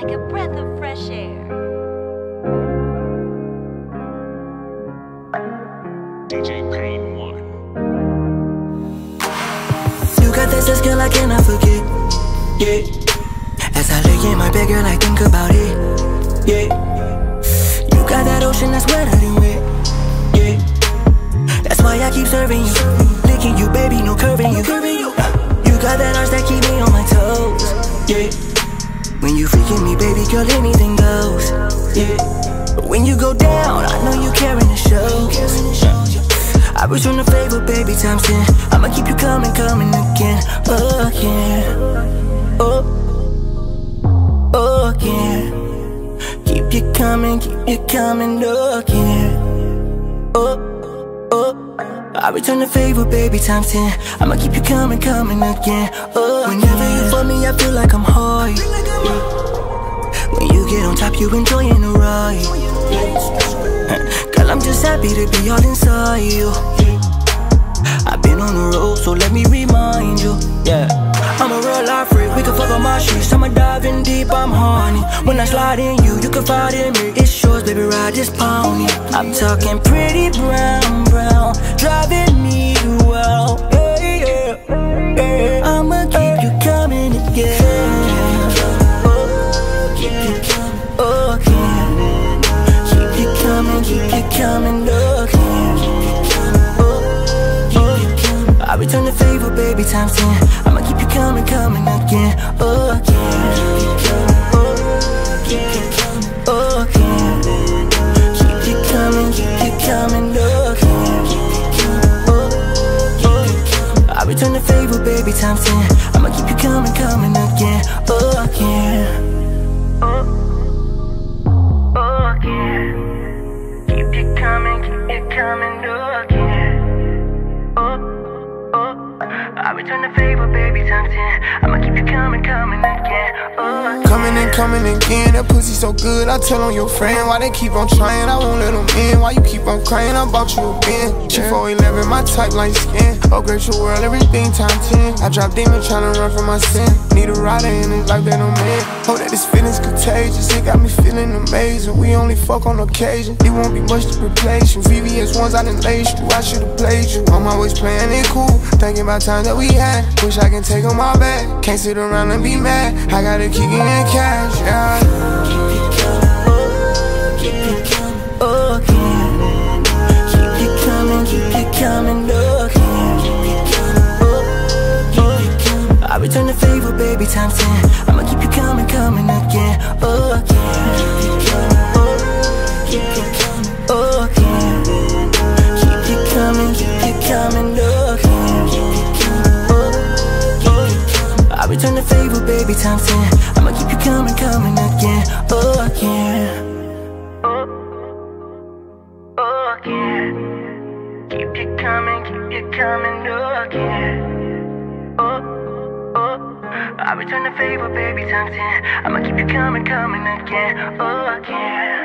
like a breath of fresh air. DJ Pain 1. You got that sex, girl, I cannot forget. Yeah. As I lay in my bed, girl, I think about it. Yeah. You got that ocean that's wetter than wet. Yeah. That's why I keep serving you, licking you, baby, no curving you. You got that arch that keep me on my toes. Yeah. When you freaking me, baby girl, anything goes. Yeah. But when you go down, I know you carrying the show. I return the favor, baby, times 10. I'ma keep you coming again. Again. Oh, again. Keep you coming again. Oh, I return the favor, baby, times 10. I'ma keep you coming again. Oh, whenever you for me, I feel like I'm high. When you get on top, you enjoying the ride. Girl, I'm just happy to be all inside you. I've been on the road, so let me remind you. Yeah, I'm a real life freak, we can fuck on my streets. I'ma dive in deep, I'm horny. When I slide in you, you can find in me. It's yours, baby, ride this pony. I'm talking pretty brown, driving me wild. Yeah, yeah, yeah. I'ma keep you coming again. Keep you coming again. I return the favor, baby, times 10. I'ma keep you coming again. Again. Keep you coming again. I return the favor, baby, times 10. I'ma keep you coming again. Keep you coming again. I return the favor, baby, times 10. I'ma keep you coming again. Coming again, that pussy so good, I tell on your friend. Why they keep on trying, I won't let them in. Why you keep on crying, I bought you a bin. She 4'11", my type like skin. Upgrade your world, everything times 10. I drop demon tryna run from my sin. Need a rider in it like that on man. Hope that this feeling's contagious, it got me feeling amazing. We only fuck on occasion, it won't be much to replace you. VVS ones I done laced you, I should've played you. I'm always playing it cool, thinking about time that we had. Wish I can take on my back, can't sit around and be mad. I gotta kick it in cash, yeah. Keep you coming again. I return the favor, baby, times 10. I'ma keep you coming again. Keep you coming again. I return the favor, baby, times 10. I'ma keep you coming again. Keep you coming again. I return the favor, baby, times 10. I'ma keep you coming again.